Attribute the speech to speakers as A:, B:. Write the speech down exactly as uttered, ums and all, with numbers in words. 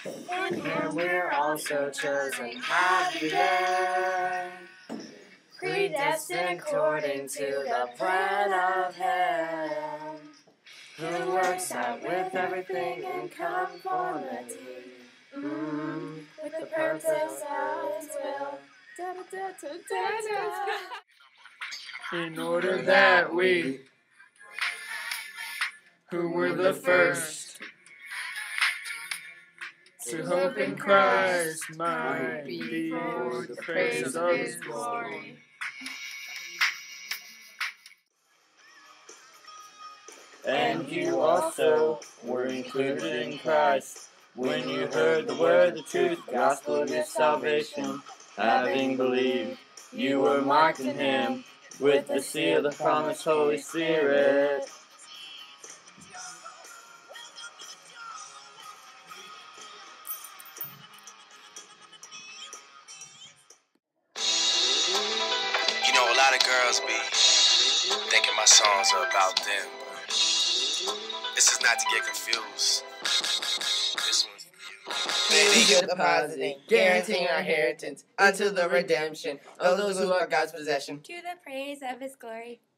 A: In Him we're also chosen, happy day, predestined according to the plan of Him, who works out with everything in conformity, mm, with the purpose of His will. Da, da, da, da, da, da.
B: In order that we, who were the first to hope in Christ, might be for the praise of His glory.
C: And you also were included in Christ when you heard the word, the truth, the gospel of your salvation. Having believed, you were marked in Him with the seal of the promised Holy Spirit.
D: You know, a lot of girls be thinking my songs are about them, but this is not to get confused. This one's for you.
E: Be good depositing, guaranteeing our inheritance unto the redemption of those who are God's possession.
A: To the praise of His glory.